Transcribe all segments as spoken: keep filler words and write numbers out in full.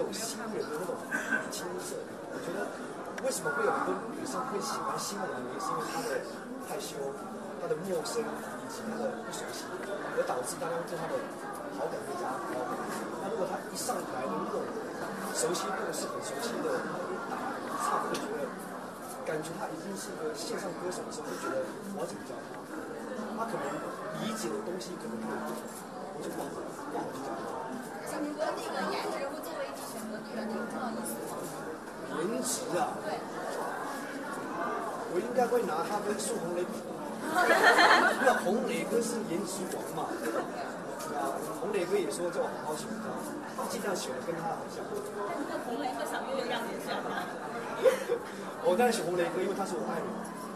新人的那种青涩感。我觉得为什么会有很多女生会喜欢新人的原因，是因为她的害羞、她的陌生以及她的不熟悉，而导致大家对她的好感会加高。那如果她一上台的那种熟悉度是很熟悉的，打唱会觉得感觉她已经是一个线上歌手的时候，会觉得我要怎么教她？她可能理解的东西可能会不同，我就不好不好去教她。 像您说那个颜值会作为你选择对象的一个重要因素吗？ 颜值啊， 对， 我应该会拿他跟苏红雷比，因为红雷哥是颜值王嘛，对啊，红雷哥也说叫我好好选他，他尽量选的跟他很像。 但你跟红雷和小岳岳这样也像吗？ 我当然选红雷哥，因为他是我爱人。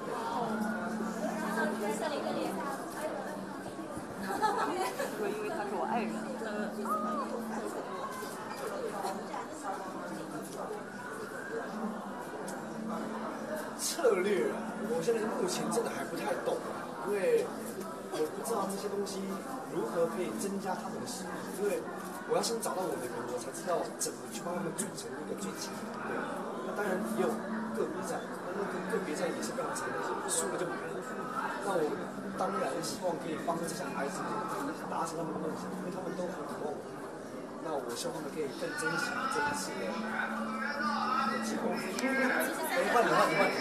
像一个脸， 说因为他是我爱人。 策略啊，我现在目前真的还不太懂，因为我不知道这些东西如何可以增加他们的实力，因为我要先找到我的人，我才知道怎么去帮他们组成一个最强的团队。那当然也有个别战，那个个别战也是非常残忍的，输了就没了。那我当然希望可以帮这些孩子达成他们的梦想，因为他们都很渴望我。那我希望他们可以更珍惜这一次的的机会。哎，换你，换你，换你。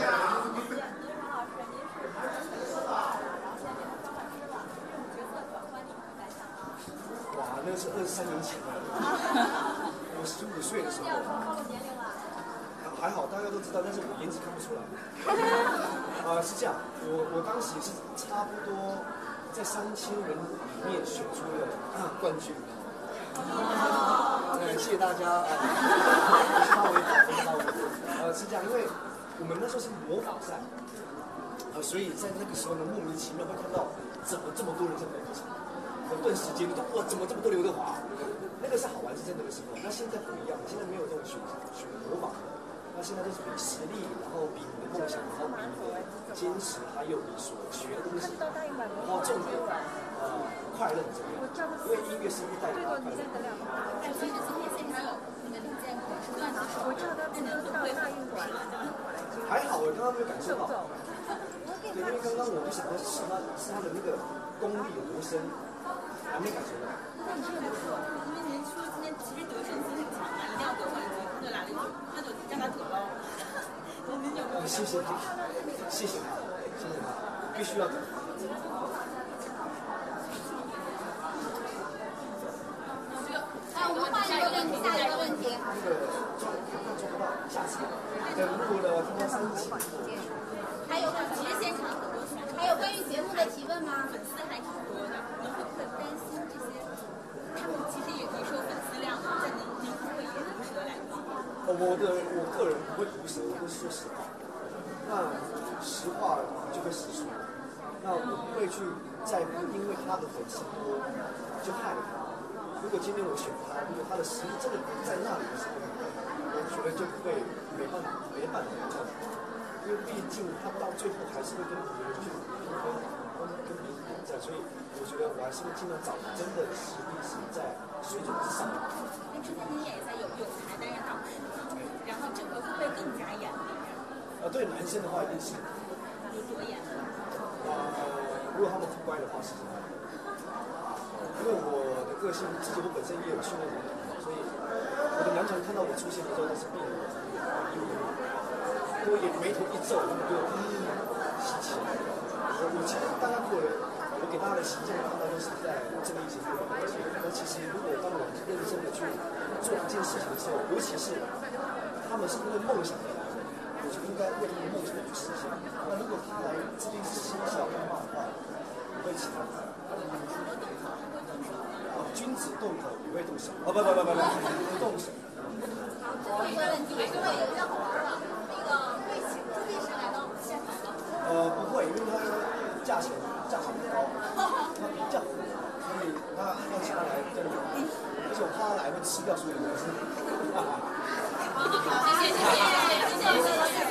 哇，那是二十三年前了，我十五岁的时候。还好，大家都知道，但是我颜值看不出来。啊、呃，是这样，我我当时是差不多在三千人里面选出了冠军。对，谢谢大家。稍微稍微，呃，是这样，因为我们那时候是模仿赛，呃，所以在那个时候呢，莫名其妙会看到怎么这么多人在模仿场，我顿时间就哇，怎么这么多刘德华？那个是好玩是在那个时候，那现在不一样，现在没有这种选选模仿。那现在都是比实力，然后比你的梦想，然后比你的坚持，还有你所学的东西，然后重点，呃，快乐很重要，因为音乐是会带给他快乐。 哎，所以今天现场有那个李健可是段子手，那你们会不会还好，我刚刚没有感受到。对，因为刚刚我就想说是他是他的那个功力有多深，还没感受到。 那你这个不错，因为您说今天其实得胜心很强嘛，一定要得冠军，他就来了一句，那就让他得喽。您有没有？ 谢谢他，谢谢他，谢谢他，必须要得。 啊，我们换一个问题，下一个问题。 那个做做不到，下次等录了他妈三集。 还有其实现场很多选手，还有关于节目的提问吗？粉丝还挺多的，您会不会担心这些？他们其实也可以说粉丝量嘛，但您您会不会也毒舌两句？ 哦，我的我个人不会毒舌，我会说实话。那实话就会实说。那我不会去在乎，因为他的粉丝多就害了他。如果今天我选他，如果他的实力真的不在那里的时候，我觉得就会没办法没办法做。因为毕竟他到最后还是会跟别人去评分，跟跟别人比赛，所以我觉得我还是会尽量找真的实力是在水准之上。 那之前您也在有有台担任导师，然后这回会不会更加严厉？ 啊，对男生的话一定是。 有多严？ 呃，如果他们不乖的话是这样。因为我的个性，自己我本身也有训练男团，所以我的男团看到我出现的时候都是病人，因为我也眉头一皱，他们就嗯稀奇。我我其实大家给我我给大家的形象看到都是在正义前面，而其实如果当我认真的去做一件事情的时候，尤其是他们是因为梦想而来的，我就应该为他们梦想去实现。那如果他来这边是嬉笑干嘛的话，我会请他。君子动口不会动手，哦不不不不不，不动手。 最后一个问题，因为有比较好玩了，那个会请朱律师来到现场吗？ 呃，不会，因为他价钱价钱不高，他比较火，所以他要请他来比较容易，而且我怕他来会吃掉所有的东西。 好，谢谢谢谢谢谢谢谢。